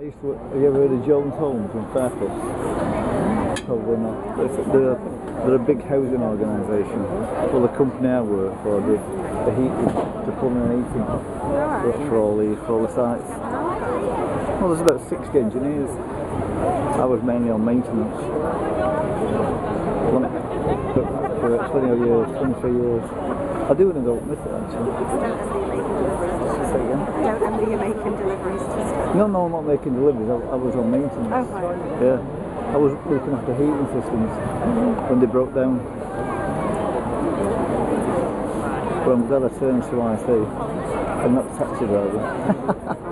used to, have you ever heard of Jones Homes in Fairclough? Probably not. They're a big housing organisation. Well, the company I work for, the heating, the plumbing and heating, for all the sites. Well, there's about 60 engineers. I was mainly on maintenance. For 20 odd years, 23 years. I do and I don't miss it actually. Don't envy you making deliveries to stuff. No, I'm not making deliveries. I was on maintenance. Oh, right. Yeah. I was looking after heating systems when they broke down. But I'm glad I turned to IT and not taxi driver.